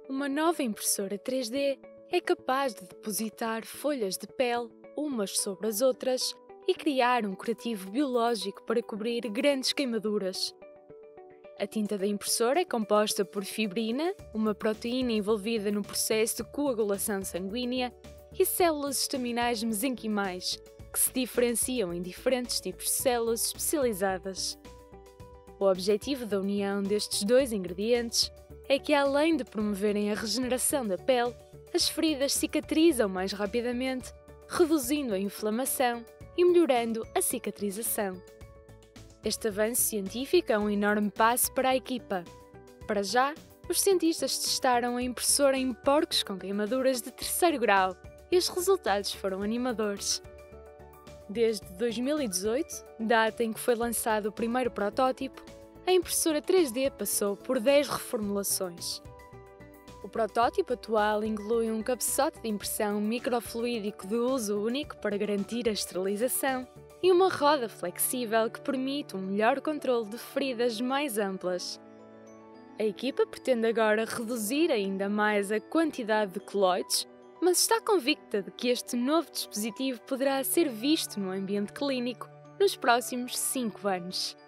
Uma nova impressora 3D é capaz de depositar folhas de pele umas sobre as outras e criar um curativo biológico para cobrir grandes queimaduras. A tinta da impressora é composta por fibrina, uma proteína envolvida no processo de coagulação sanguínea, e células estaminais mesenquimais, que se diferenciam em diferentes tipos de células especializadas. O objetivo da união destes dois ingredientes é que, além de promoverem a regeneração da pele, as feridas cicatrizam mais rapidamente, reduzindo a inflamação e melhorando a cicatrização. Este avanço científico é um enorme passo para a equipa. Para já, os cientistas testaram a impressora em porcos com queimaduras de 3º grau e os resultados foram animadores. Desde 2018, data em que foi lançado o primeiro protótipo, a impressora 3D passou por 10 reformulações. O protótipo atual inclui um cabeçote de impressão microfluídico de uso único para garantir a esterilização e uma roda flexível que permite um melhor controle de feridas mais amplas. A equipa pretende agora reduzir ainda mais a quantidade de colóides, mas está convicta de que este novo dispositivo poderá ser visto no ambiente clínico nos próximos 5 anos.